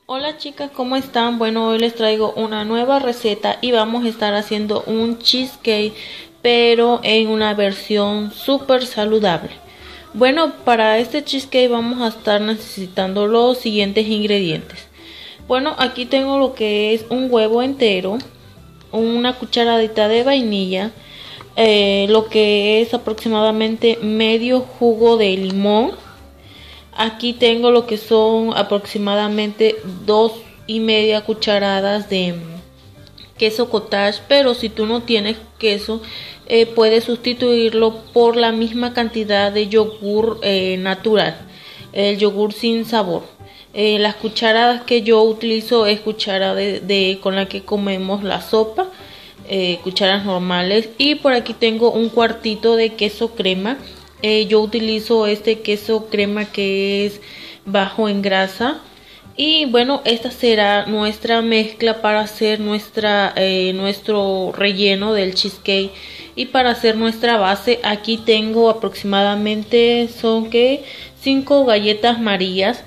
Hola chicas, ¿cómo están? Bueno, hoy les traigo una nueva receta y vamos a estar haciendo un cheesecake, pero en una versión súper saludable. Bueno, para este cheesecake vamos a estar necesitando los siguientes ingredientes. Bueno, aquí tengo lo que es un huevo entero, una cucharadita de vainilla, lo que es aproximadamente medio jugo de limón. Aquí tengo lo que son aproximadamente 2,5 cucharadas de queso cottage, pero si tú no tienes queso, puedes sustituirlo por la misma cantidad de yogur natural, el yogur sin sabor. Las cucharadas que yo utilizo es cuchara con la que comemos la sopa, cucharas normales, y por aquí tengo un cuartito de queso crema. Yo utilizo este queso crema que es bajo en grasa. Y bueno, esta será nuestra mezcla para hacer nuestro relleno del cheesecake. Y para hacer nuestra base, aquí tengo aproximadamente, son que 5 galletas marías,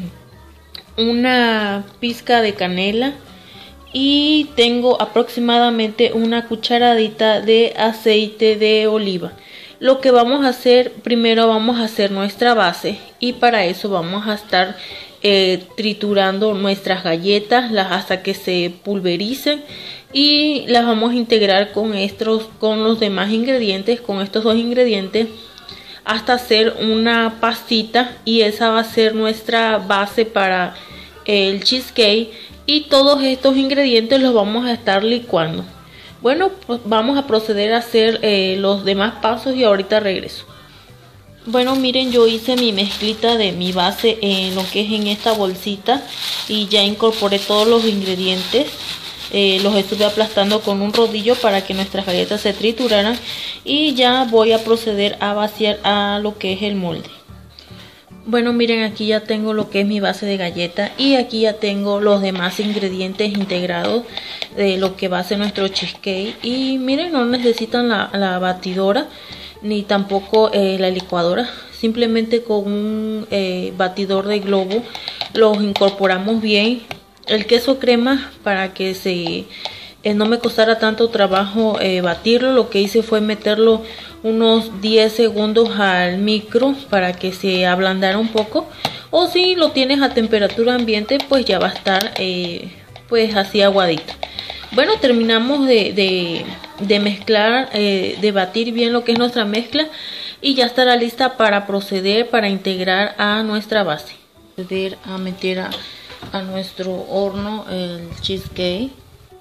una pizca de canela, y tengo aproximadamente una cucharadita de aceite de oliva. Lo que vamos a hacer, primero vamos a hacer nuestra base, y para eso vamos a estar triturando nuestras galletas hasta que se pulvericen, y las vamos a integrar con los demás ingredientes, con estos dos ingredientes, hasta hacer una pastita, y esa va a ser nuestra base para el cheesecake. Y todos estos ingredientes los vamos a estar licuando. Bueno, pues vamos a proceder a hacer los demás pasos y ahorita regreso. Bueno, miren, yo hice mi mezclita de mi base en lo que es en esta bolsita, y ya incorporé todos los ingredientes. Los estuve aplastando con un rodillo para que nuestras galletas se trituraran, y ya voy a proceder a vaciar a lo que es el molde. Bueno, miren, aquí ya tengo lo que es mi base de galleta, y aquí ya tengo los demás ingredientes integrados de lo que va a ser nuestro cheesecake. Y miren, no necesitan la batidora ni tampoco la licuadora. Simplemente con un batidor de globo los incorporamos bien. El queso crema, para que no me costara tanto trabajo batirlo, lo que hice fue meterlo unos 10 segundos al micro para que se ablandara un poco. O si lo tienes a temperatura ambiente, pues ya va a estar pues así aguadito. Bueno, terminamos de mezclar, de batir bien lo que es nuestra mezcla, y ya estará lista para proceder para integrar a nuestra base. Proceder a meter a nuestro horno el cheesecake.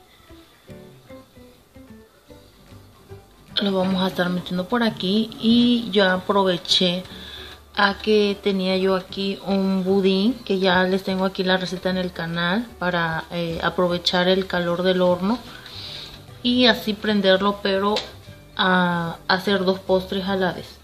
Lo vamos a estar metiendo por aquí, y yo aproveché a que tenía yo aquí un budín, que ya les tengo aquí la receta en el canal, para aprovechar el calor del horno y así prenderlo, pero a hacer dos postres a la vez.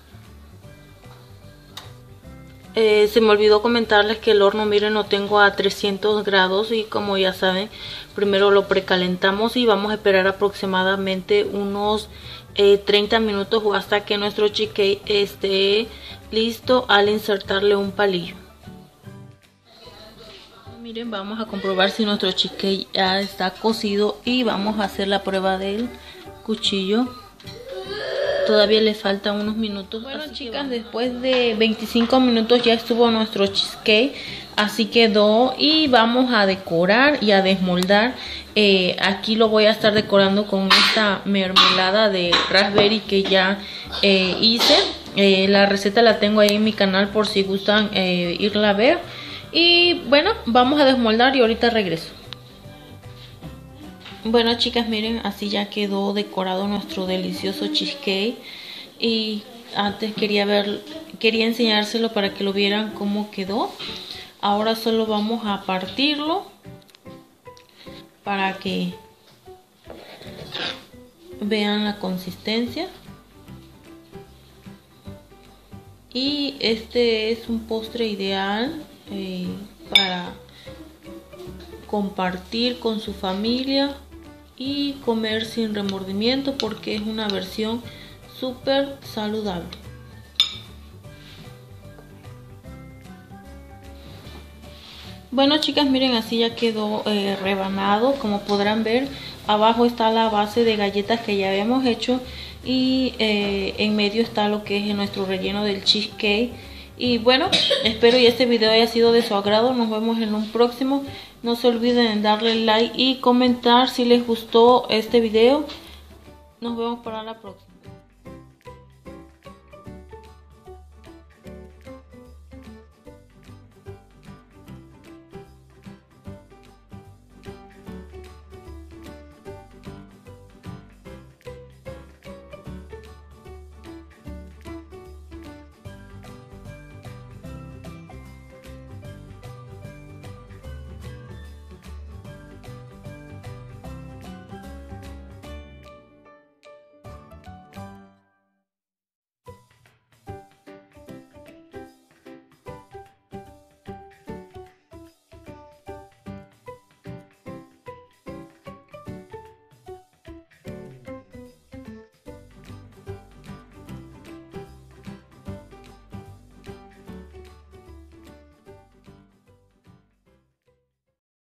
Se me olvidó comentarles que el horno, miren, lo tengo a 300 grados, y como ya saben, primero lo precalentamos y vamos a esperar aproximadamente unos 30 minutos o hasta que nuestro cheesecake esté listo al insertarle un palillo. Miren, vamos a comprobar si nuestro cheesecake ya está cocido, y vamos a hacer la prueba del cuchillo. Todavía le faltan unos minutos. Bueno, chicas, después de 25 minutos ya estuvo nuestro cheesecake. Así quedó, y vamos a decorar y a desmoldar. Aquí lo voy a estar decorando con esta mermelada de raspberry que ya hice. La receta la tengo ahí en mi canal por si gustan irla a ver. Y bueno, vamos a desmoldar y ahorita regreso. Bueno, chicas, miren, así ya quedó decorado nuestro delicioso cheesecake. Y antes quería enseñárselo para que lo vieran cómo quedó. Ahora solo vamos a partirlo para que vean la consistencia. Y este es un postre ideal para compartir con su familia y comer sin remordimiento, porque es una versión súper saludable. Bueno chicas, miren, así ya quedó rebanado. Como podrán ver, abajo está la base de galletas que ya habíamos hecho y en medio está lo que es nuestro relleno del cheesecake. Y bueno, espero y este video haya sido de su agrado. Nos vemos en un próximo. No se olviden de darle like y comentar si les gustó este video. Nos vemos para la próxima.